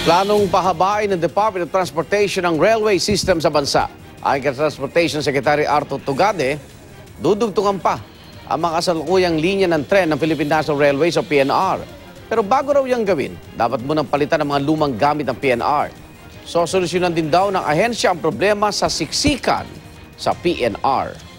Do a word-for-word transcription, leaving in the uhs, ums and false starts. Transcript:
Planong pahabain ng Department of Transportation ang railway system sa bansa. Ayon kay Transportation Secretary Arthur Tugade, dudugtungan pa ang mga kasalukuyang linya ng tren ng Philippine National Railways o P N R. Pero bago raw yung gawin, dapat munang palitan ang mga lumang gamit ng P N R. So, solusyonan din daw ng ahensya ang problema sa siksikan sa P N R.